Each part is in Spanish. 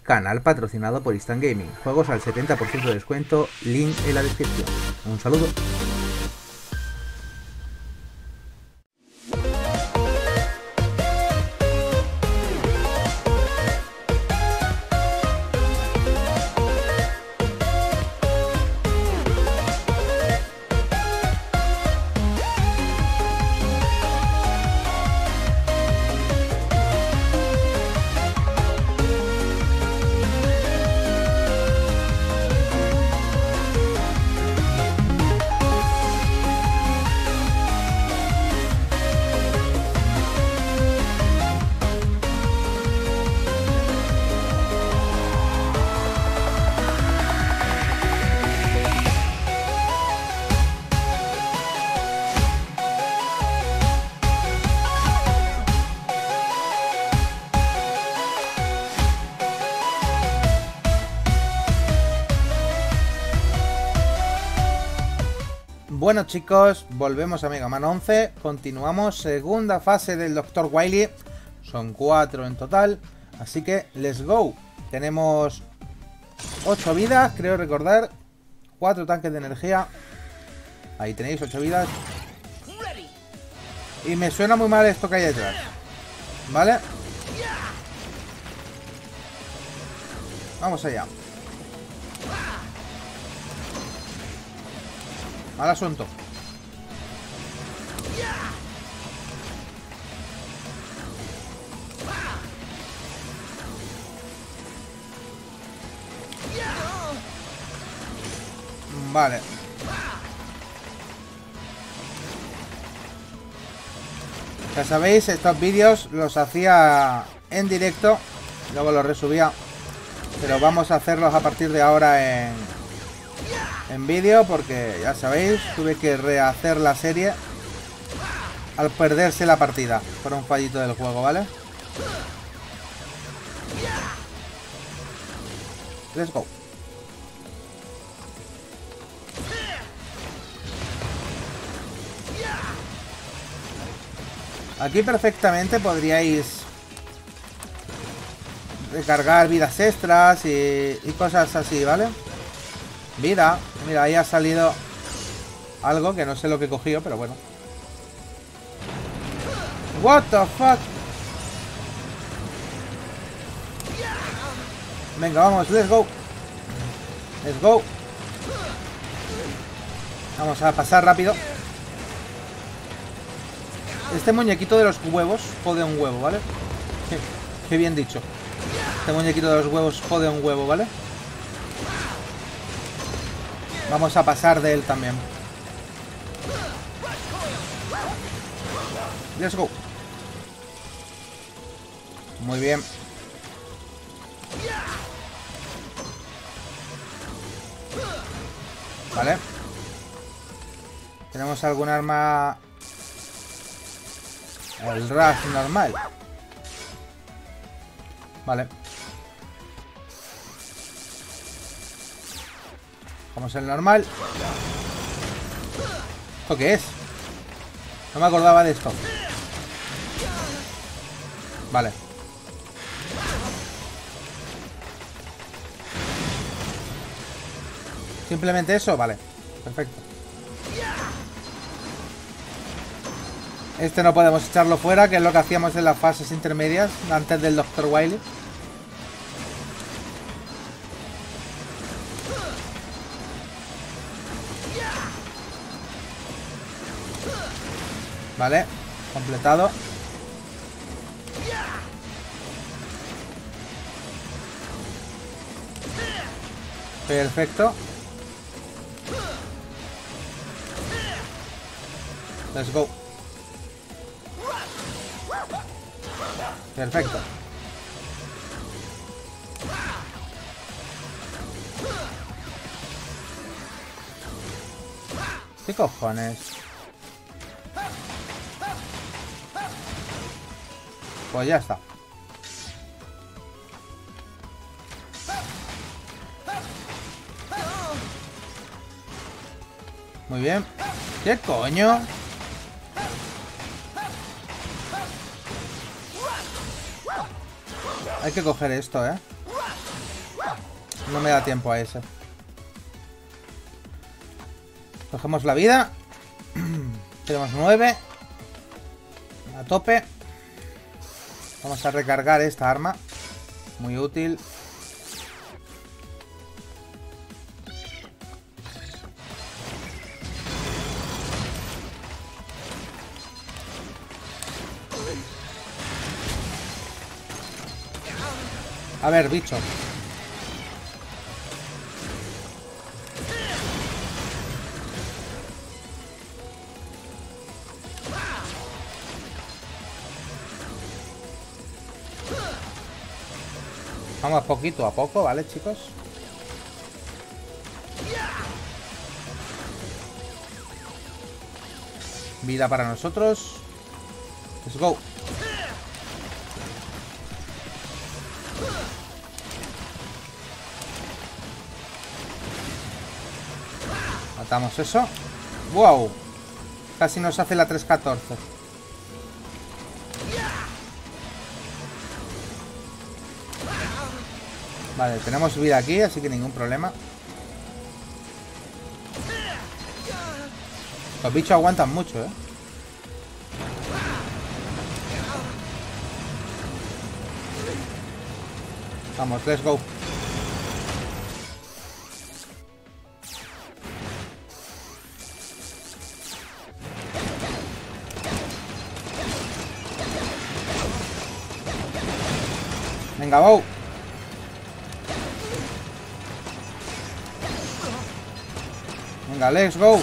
canal patrocinado por Instant Gaming. Juegos al 70% de descuento, link en la descripción. Un saludo. Bueno chicos, volvemos a Mega Man 11, continuamos, segunda fase del Dr. Wily, son 4 en total, así que let's go. Tenemos 8 vidas, creo recordar, 4 tanques de energía, ahí tenéis 8 vidas, y me suena muy mal esto que hay detrás, ¿vale? Vamos allá. Mal asunto. Vale. Ya sabéis, estos vídeos los hacía en directo, luego los resubía, pero vamos a hacerlos a partir de ahora en vídeo, porque ya sabéis, tuve que rehacer la serie al perderse la partida por un fallito del juego, ¿vale? Let's go. Aquí perfectamente podríais recargar vidas extras y cosas así, ¿vale? Vida, mira, ahí ha salido algo que no sé lo que he cogido, pero bueno. What the fuck. Venga, vamos, let's go. Let's go. Vamos a pasar rápido. Este muñequito de los huevos jode un huevo, ¿vale? Qué bien dicho. Este muñequito de los huevos jode un huevo, ¿vale? Vamos a pasar de él también. Let's go. Muy bien. Vale. Tenemos algún arma. El rush normal. Vale. Vamos el normal. ¿Esto qué es? No me acordaba de esto. Vale. ¿Simplemente eso? Vale. Perfecto. Este no podemos echarlo fuera, que es lo que hacíamos en las fases intermedias antes del Dr. Wily. Vale, completado. Perfecto. Let's go. Perfecto. ¿Qué cojones? Pues ya está. Muy bien. ¿Qué coño? Hay que coger esto, ¿eh? No me da tiempo a eso. Cogemos la vida. Tenemos 9. A tope. Vamos a recargar esta arma. Muy útil. A ver, bicho. Vamos poquito a poco, ¿vale, chicos? Vida para nosotros. Let's go. Matamos eso. ¡Wow! Casi nos hace la 314. Vale, tenemos vida aquí, así que ningún problema. Los bichos aguantan mucho, ¿eh? Vamos, let's go. Venga, wow. Venga, let's go.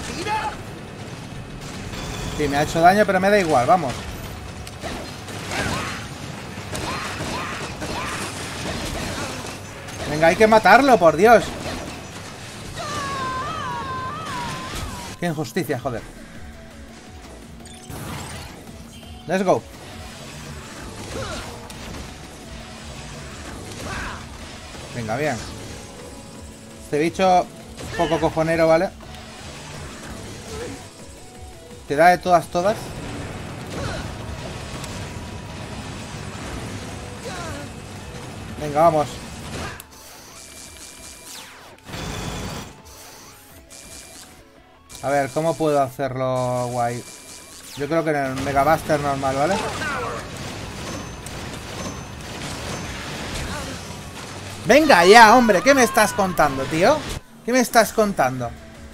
Sí, me ha hecho daño, pero me da igual, vamos. Venga, hay que matarlo, por Dios. Qué injusticia, joder. Let's go. Venga, bien. Este bicho poco cojonero, ¿vale? Te da de todas. Venga, vamos. A ver, ¿cómo puedo hacerlo guay? Yo creo que en el Mega Buster normal, ¿vale? Venga ya, hombre, ¿qué me estás contando, tío? ¿Qué me estás contando?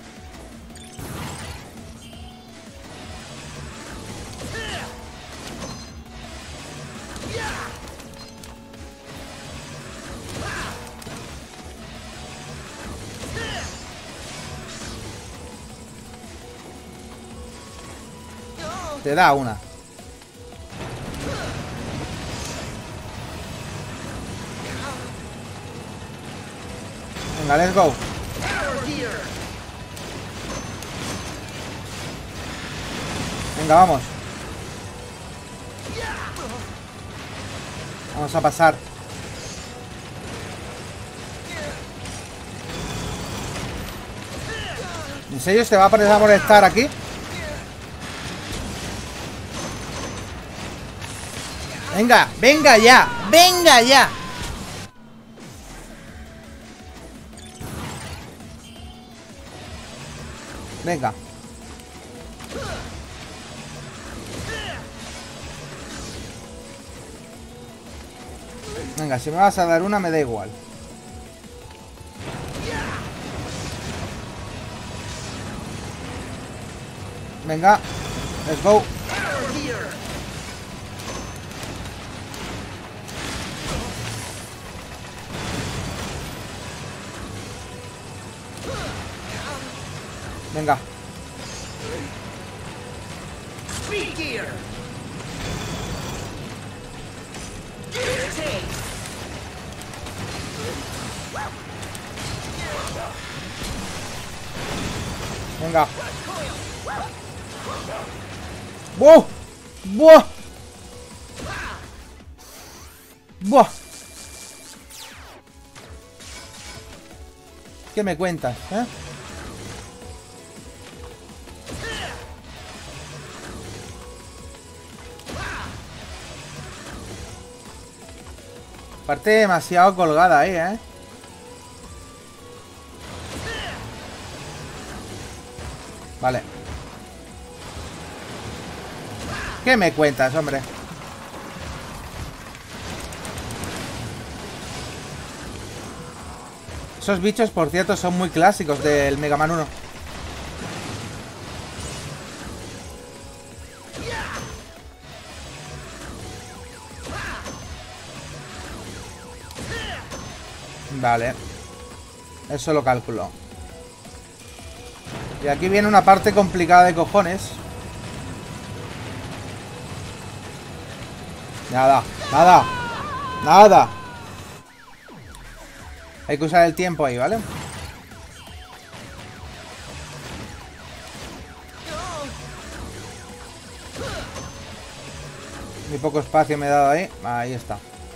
Te da una. Venga, let's go. Venga, vamos. Vamos a pasar. ¿En serio te va a poner a molestar aquí? Venga, venga ya. Venga ya. Venga. Venga, si me vas a dar una me da igual. Venga, let's go. Venga. Venga. ¡Buah! ¡Buah! ¡Buah! ¿Qué me cuentas, eh? Parte demasiado colgada ahí, ¿eh? Vale. ¿Qué me cuentas, hombre? Esos bichos, por cierto, son muy clásicos del Mega Man 1. Vale. Eso lo calculo. Y aquí viene una parte complicada de cojones. Nada, nada, nada. Hay que usar el tiempo ahí, ¿vale? Muy poco espacio me he dado ahí. Ahí está.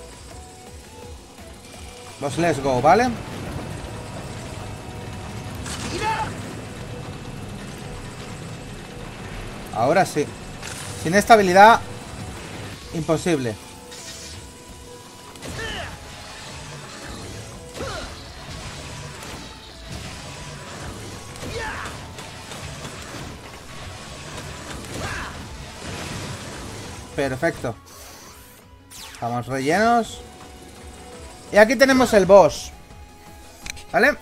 Los let's go, ¿vale? Ahora sí. Sin estabilidad, imposible. Perfecto. Estamos rellenos. Y aquí tenemos el boss. ¿Vale?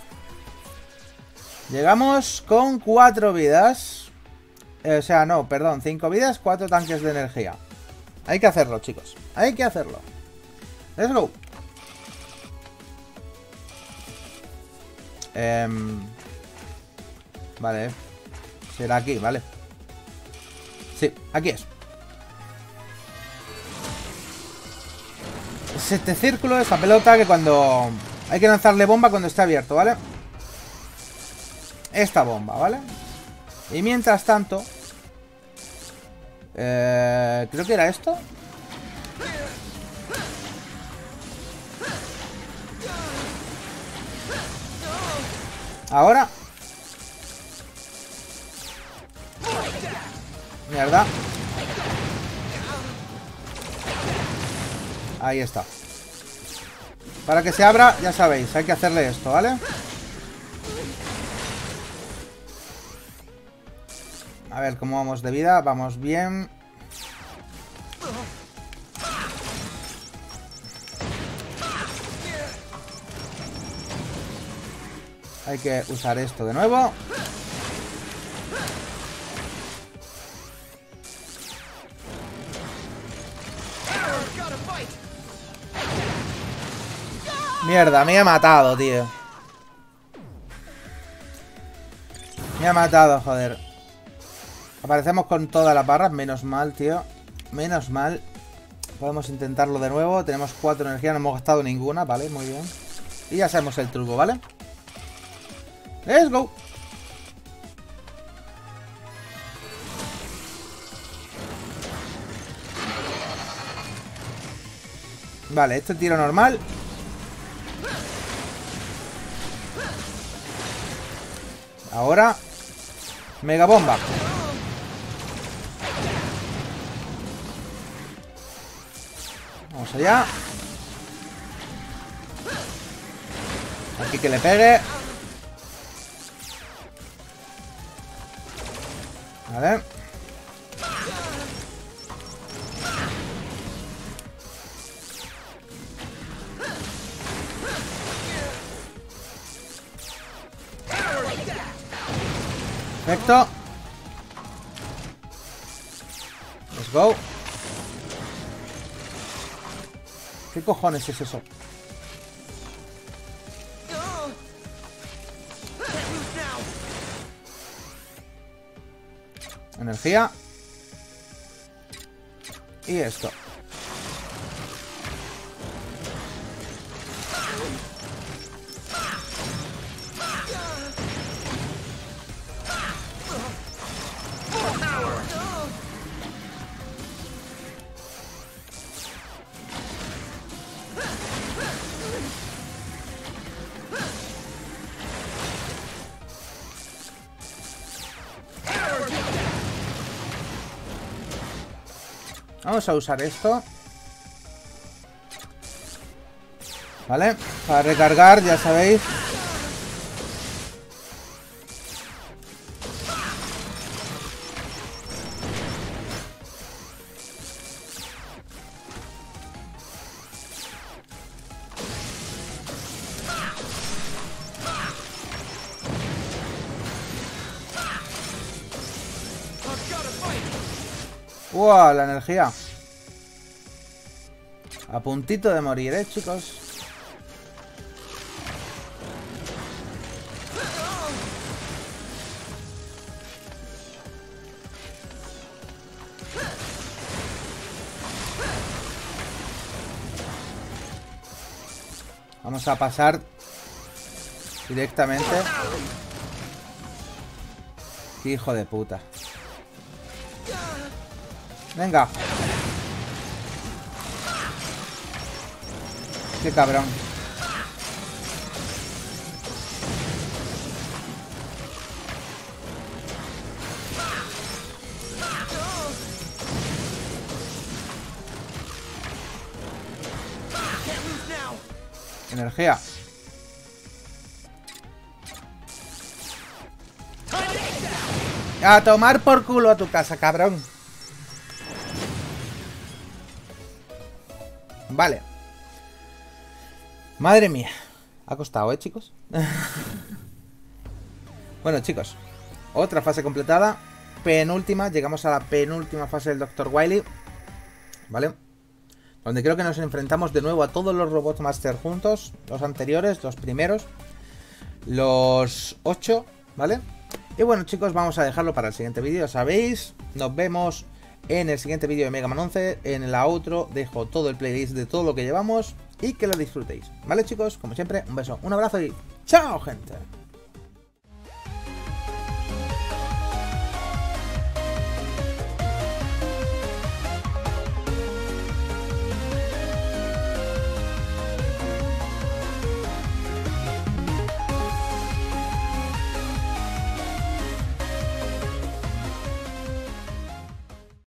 Llegamos con 4 vidas. O sea, no, perdón, 5 vidas, 4 tanques de energía. Hay que hacerlo, chicos. Hay que hacerlo. Let's go. Vale. Será aquí, vale. Sí, aquí es. Es este círculo, esta pelota que cuando... Hay que lanzarle bomba cuando esté abierto, ¿vale? Esta bomba, ¿vale? Y mientras tanto... creo que era esto. Ahora. Mierda. Ahí está. Para que se abra, ya sabéis, hay que hacerle esto, ¿vale? A ver cómo vamos de vida. Vamos bien. Hay que usar esto de nuevo. Mierda, me ha matado, tío. Me ha matado, joder. Aparecemos con todas las barras. Menos mal, tío. Menos mal. Podemos intentarlo de nuevo. Tenemos 4 energías. No hemos gastado ninguna. Vale, muy bien. Y ya sabemos el truco, ¿vale? ¡Let's go! Vale, este tiro normal. Ahora mega bomba. Vamos allá. Aquí que le pegue. Vale. Perfecto. Let's go. ¿Qué cojones es eso? Energía. Y esto. Vamos a usar esto. Vale, para recargar, ya sabéis. ¡Wow! La energía. A puntito de morir, chicos. Vamos a pasar directamente. Hijo de puta. Venga. Qué cabrón. Energía. A tomar por culo a tu casa, cabrón. Vale. Madre mía. Ha costado, chicos. Bueno, chicos. Otra fase completada. Penúltima. Llegamos a la penúltima fase del Dr. Wily. ¿Vale? Donde creo que nos enfrentamos de nuevo a todos los Robot Master juntos. Los anteriores, los primeros. Los 8, ¿vale? Y bueno, chicos, vamos a dejarlo para el siguiente vídeo. Ya sabéis, nos vemos en el siguiente vídeo de Mega Man 11. En la outro dejo todo el playlist de todo lo que llevamos. Y que lo disfrutéis, ¿vale, chicos? Como siempre, un beso, un abrazo y ¡chao, gente!